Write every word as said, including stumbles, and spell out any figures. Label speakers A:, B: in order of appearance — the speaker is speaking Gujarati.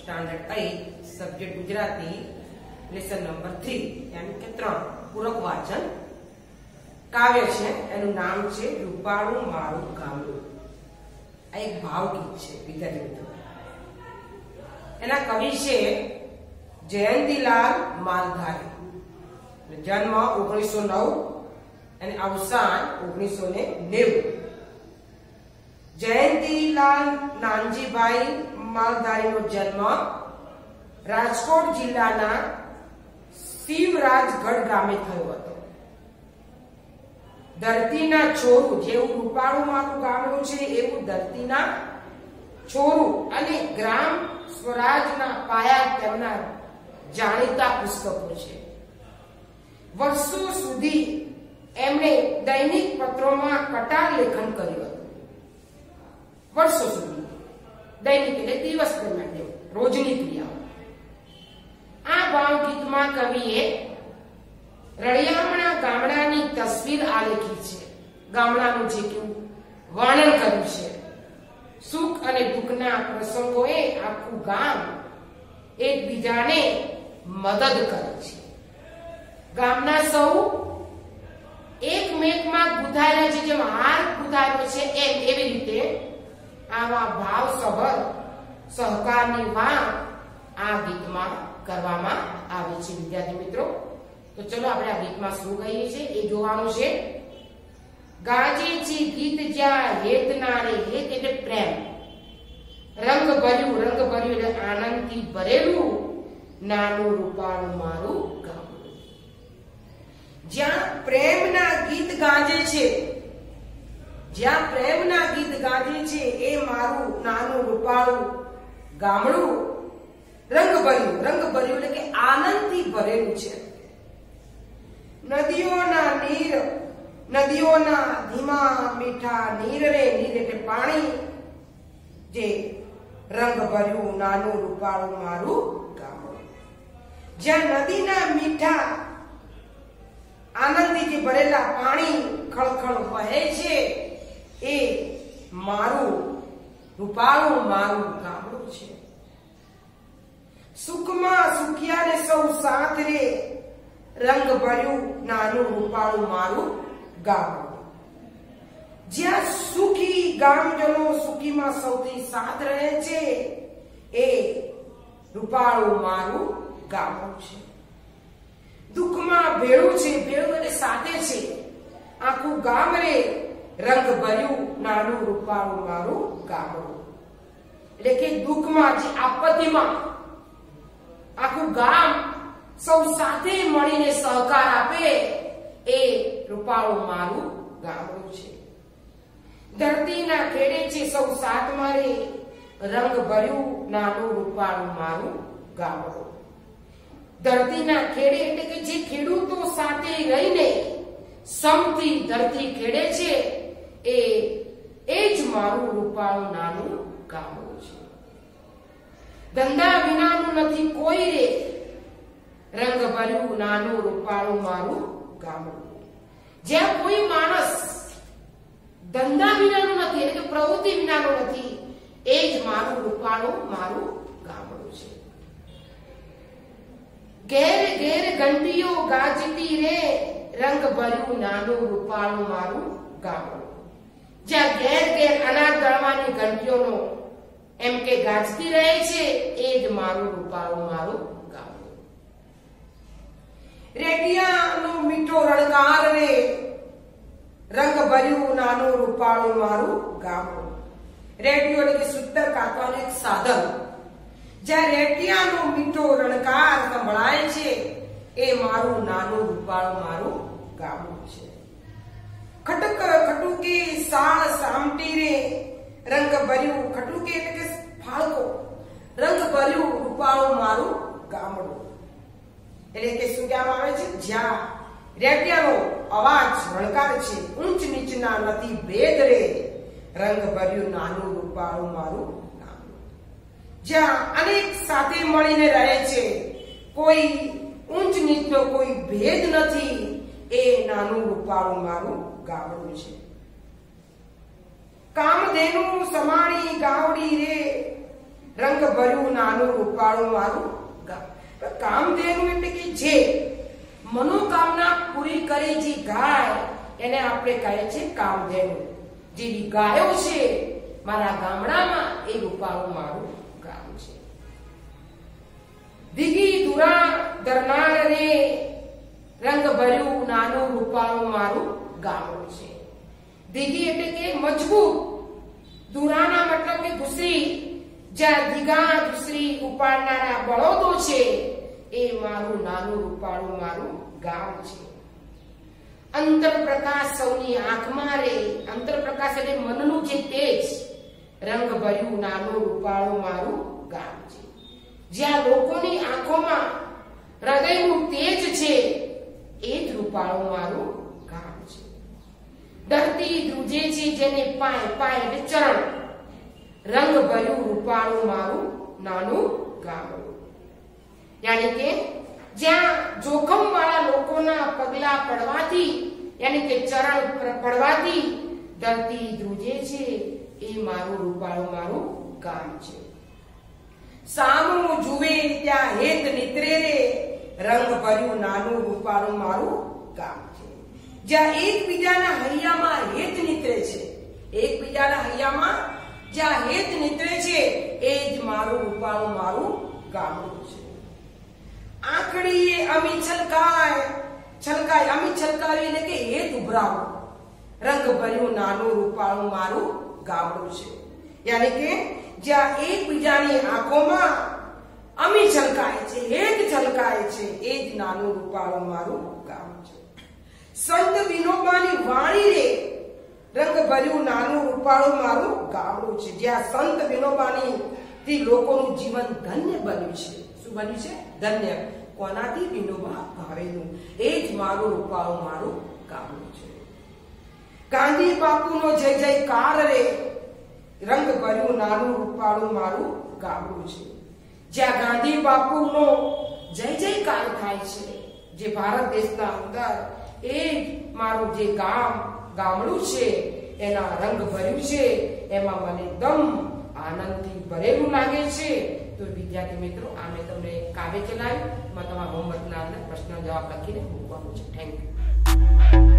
A: Standard eight subject Gujarati lesson number three यानी के त्रण पूरक वाचन काव्य है एनु नाम है रूपाळू मारू गामडू। आ एक भावगीत है विद्यार्थी मित्रों। एना कवि है जयंतीलाल मालधारी। जन्म ओगनीस सौ नौ અને અવસાન ઓગણીસો ને નેવું। જયંતીલાલ નાનજીભાઈ માલધારીનો જન્મ રાજકોટ જિલ્લાના શિવરાજગઢ ગામે થયો હતો। ધરતીના છોરું જેવું રૂપાળું મારું ગામડું છે એવું ધરતીના છોરું અને ગ્રામ સ્વરાજના પાયા તેમના જાણીતા પુસ્તકો છે। વર્ષો સુધી એમણે દૈનિક પત્રોમાં કટાર લેખન કર્યું હતું। વર્ષો સુધી દૈનિક એટલે દિવસ દરમિયાન રોજની ક્રિયાઓ। આ ભાવગીતમાં કવિએ રળિયામણા ગામડાની તસવીર આલેખી છે। ગામડાનું જે કેવું વર્ણન કર્યું છે। સુખ અને દુઃખના પ્રસંગોએ આખું ગામ એકબીજાને મદદ કરે છે। ગામના સૌ એકમેકમાં ગુંથાયેલા છે, જેમ હાર ગુંથાયેલો છે એમ એવી રીતે આવા ભાવસભર સહકારની વાત આ ગીતમાં કરવામાં આવી છે વિદ્યાર્થી મિત્રો। તો ચલો આપણે આ ગીતમાં શું કહીએ છીએ એ જોવાનું છે। ગાજે છે ગીત જ્યાં હેતના રે, હેત એટલે પ્રેમ, રંગ ભર્યું, રંગ ભર્યું એટલે આનંદથી ભરેલું નાનું રૂપાળું મારું ગામ। જ્યાં પ્રેમના ગીત ગાજે છે, જ્યાં પ્રેમના ગીત ગાજે છે એ મારું નાનું રૂપાળું ગામડું રંગ ભર્યું, રંગ ભર્યું એટલે કે આનંદથી ભરેલું છે। નદીઓના નીર, નદીઓના ધીમા મીઠા નીર રે, નીર એટલે પાણી, જે રંગ ભર્યું નાનું રૂપાળું મારું ગામડું। જ્યાં નદીના મીઠા આનંદથી ભરેલા પાણી ખળખળ વહે છે એ મારું રૂપાળું મારું ગામડું છે। સુખમાં સુખિયાને સૌ સાથ રે, રંગ ભર્યું નાનું રૂપાળું મારું ગામડું। જ્યાં સુખી ગામજનો સુખીમાં સૌથી સાથ રહે છે એ રૂપાળું મારું ગામડું છે। દુઃખમાં ભેળું છે, ભેળું એટલે સાથે છે આખું ગામ રે, રંગ ભર્યું નાનું રૂપાળું મારું ગામડું। એટલે કે દુઃખમાં જે આપત્તિમાં આખું ગામ સૌ સાથે મળીને સહકાર આપે એ રૂપાળું મારું ગામડું છે। ધરતીના ખેડે છે સૌ સાથ મારે, રંગ ભર્યું નાનું રૂપાળું મારું ગામડું। ધરતીના ખેડે એટલે કે જે ખેડૂતો સાથે રહીને સમથી ધરતી ખેડે છે એ એ જ મારું રૂપાળું નાનું ગામડું છે। ધંધા વિનાનું નથી કોઈ રે, રંગ ભર્યું નાનું રૂપાળું મારું ગામડું। જ્યાં કોઈ માણસ ધંધા વિનાનું નથી એટલે કે પ્રવૃત્તિ વિનાનું નથી એ જ મારું રૂપાળું મારું ગામડું છે। ઘેર ઘેર ઘંટીઓ ગાજતી રે, રંગ ભર્યું નાનું રૂપાળું મારું ગામડું। જ્યાં ઘેર ઘેર અનાજ દળવાની ઘંટીઓનો એમ કે ગાજતી રહે છે એ જ મારું રૂપાળું મારું ગામડું। રેડિયાનો મીઠો રણકાર રે, રંગ ભર્યું નાનું રૂપાળું મારું ગામડું। રેડિયો એટલે કે સૂત્ર કાપવાનું એક સાધન। જ્યાં રેટિયાનો મીઠો રણકાર સંભળાય છે એ મારું નાનું રૂપાળું મારું ગામડું છે। ખટક ખટુકી સાળ સામટી રે, રંગ ભર્યું, ખટુકી એટલે કે ફાળકો, રંગ ભર્યું રૂપાળું મારું ગામડું। એટલે કે શું કહેવામાં આવે છે, જ્યાં રેટિયાનો અવાજ રણકાર છે, ઊંચ નીચના નથી ભેદ રે, રંગ ભર્યું નાનું રૂપાળું મારું ગામડું। જ્યાં અનેક સાથે મળીને રહે છે, કોઈ ઊંચ નીચનો કોઈ ભેદ નથી એ નાનું રૂપાળું મારું ગામડું છે। કામધેનુ સમાણી ગાવડી રે, રંગ ભર્યું નાનું રૂપાળું મારું ગામ. કામધેનુ એટલે કે જે મનોકામના પૂરી કરે જે ગાય એને આપણે કહે છે કામધેનુ. જેવી ગાયો છે મારા ગામડામાં એ રૂપાળું મારું ગામ છે. દીઘી ધુરા ધરનાર રે રંગ ભર્યું નાનું રૂપાળું મારું ગામડું છે. દીઘી એટલે કે મજબૂત, ધુરાના મતલબ કે ધુસરી, જ્યાં દીઘા ધુસરી ઉપાડનારા બળદો છે એ મારું નાનું રૂપાળું મારું ગામ છે. અંતર પ્રકાશ સૌની આંખમાં રે, અંતર પ્રકાશ એટલે મનનું જે તેજ, રંગ ભર્યું નાનું રૂપાળું મારું ગામ છે. જ્યાં લોકોની આંખોમાં હૃદયનું તેજ છે એ જ રૂપાળું મારું ગામ છે. ધરતી ધ્રુજે છે જેને પાય, પાય એટલે ચરણ, રંગ ભર્યું રૂપાળું મારું નાનું ગામડું. યાની કે જ્યાં જોખમ વાળા લોકોના પગલા પડવાથી, યાની કે ચરણ પડવાથી ધરતી ધ્રુજે છે એ મારું રૂપાળું મારું ગામ છે. સામું જુએ ત્યાં હેત નીતરે રે રંગ ભર્યું નાનું રૂપાળું મારું ગામ છે. જ્યાં એકબીજાના હૈયામાં હેત નીતરે છે, એકબીજાના હૈયામાં જ્યાં હેત નીતરે છે એ જ મારું રૂપાળું મારું ગામડું છે. આંખડીએ અમી છલકાય, છલકાય અમી છલકાવી એટલે કે હેત ઉભરાવું, રંગ ભર્યું નાનું રૂપાળું મારું ગામડું છે. યાની કે જ્યાં એકબીજાની આંખોમાં અમી છલકાય છે, હેત છલકાય છે એ જ નાનું રૂપાળું મારું ગામ છે. સંત વિનોબાની વાણી રે રંગ ભર્યું નાનું રૂપાળું મારું ગામડું છે. જ્યાં સંત વિનોબાની થી લોકોનું જીવન ધન્ય બન્યું છે. શું બન્યું છે? ધન્ય. કોનાથી? વિનોબા ભાવેનું. એ જ મારું રૂપાળું મારું ગામડું છે. ગાંધી બાપુનો જય જયકાર રે રંગ ભર્યું નાનું રૂપાળું મારું ગામડું છે. જ્યાં ગાંધી બાપુનો જય જયકાર થાય છે જે ભારત દેશના અંદર, એ મારું જે ગામ ગામડું છે એના રંગ ભર્યું છે, એમાં મને એકદમ આનંદથી ભરેલું લાગે છે. તો વિદ્યાર્થી મિત્રો, આ મેં તમને કાવ્ય ચલાવ્યું, એમાં તમારા હોમવર્કના અંદર પ્રશ્ન જવાબ લખીને મૂકવાનું છે. Thank you.